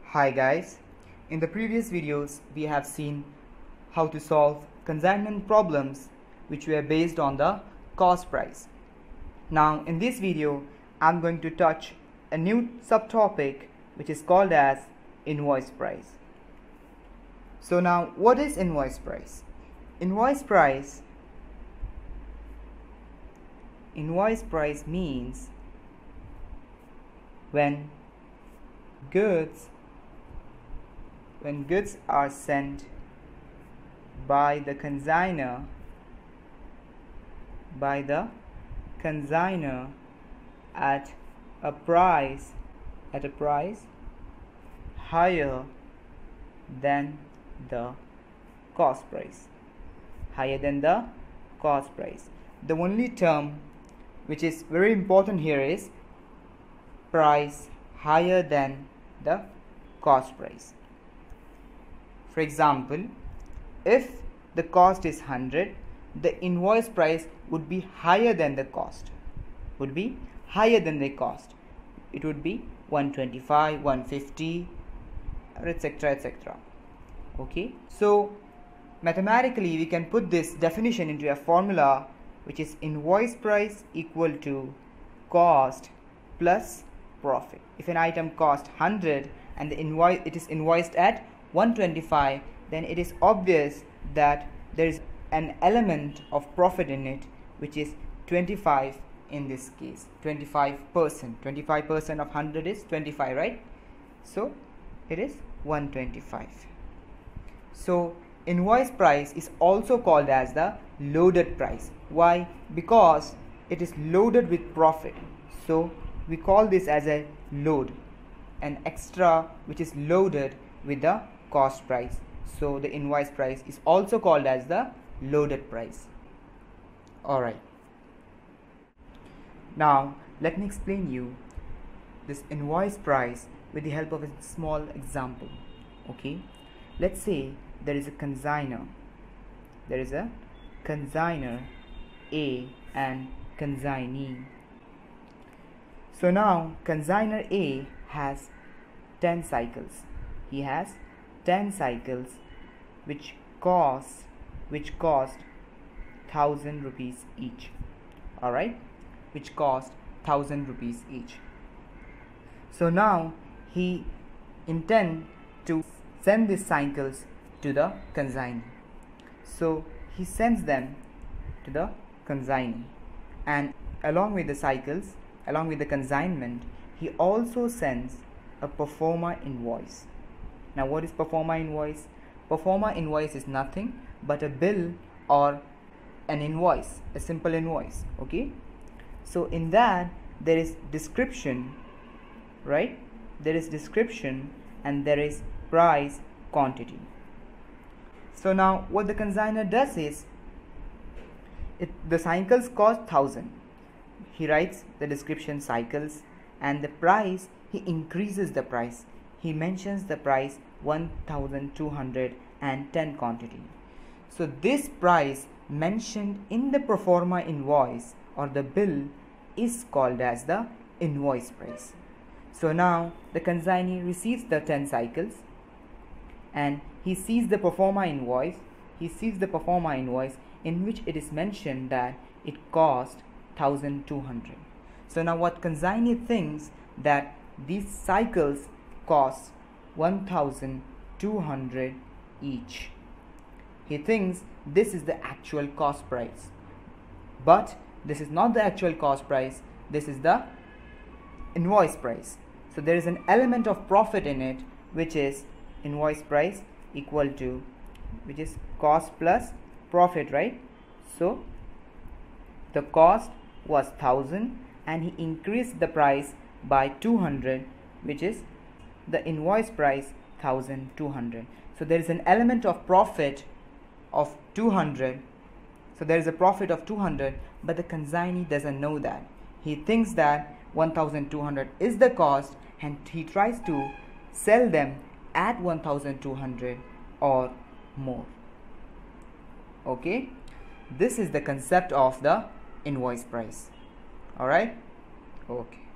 Hi guys, in the previous videos we have seen how to solve consignment problems which were based on the cost price. Now in this video I'm going to touch a new subtopic which is called as invoice price. So now what is invoice price? Invoice price means when goods are sent by the consignor at a price higher than the cost price. The only term which is very important here is price higher than the cost price. For example, if the cost is 100, the invoice price would be higher than the cost. It would be 125, 150, etc, etc. Okay, so mathematically we can put this definition into a formula which is invoice price equal to cost plus profit. If an item costs 100 and it is invoiced at 125, then it is obvious that there is an element of profit in it, which is 25 in this case. 25% of 100 is 25, right? So it is 125. So invoice price is also called as the loaded price. Why? Because it is loaded with profit. So we call this as a load, an extra which is loaded with the cost price. So the invoice price is also called as the loaded price. Alright, now let me explain you this invoice price with the help of a small example. Okay, let's say there is a consignor A and consignee. So now consignor A has 10 cycles. He has 10 cycles which cost 1000 rupees each. Alright, which cost 1000 rupees each. So now he intends to send these cycles to the consignee. So he sends them to the consignee, and along with the cycles, along with the consignment, he also sends a pro forma invoice. Now what is pro forma invoice? Pro forma invoice is nothing but a bill or an invoice, a simple invoice. Okay, so in that there is description, right? There is description and there is price, quantity. So now what the consignor does is, the cycles cost 1000. He writes the description cycles, and the price, he increases the price. He mentions the price 1210 quantity. So this price mentioned in the pro forma invoice or the bill is called as the invoice price. So now the consignee receives the 10 cycles and he sees the pro forma invoice. In which it is mentioned that it cost 1200. So now what consignee thinks, that these cycles cost 1200 each. He thinks this is the actual cost price, but this is not the actual cost price, this is the invoice price. So there is an element of profit in it, which is invoice price equal to, which is cost plus profit, right? So the cost was 1000 and he increased the price by 200, which is the invoice price 1200. So there is an element of profit of 200. So there is a profit of 200, but the consignee doesn't know that. He thinks that 1200 is the cost and he tries to sell them at 1200 or more. Okay, this is the concept of the invoice price. Alright, okay.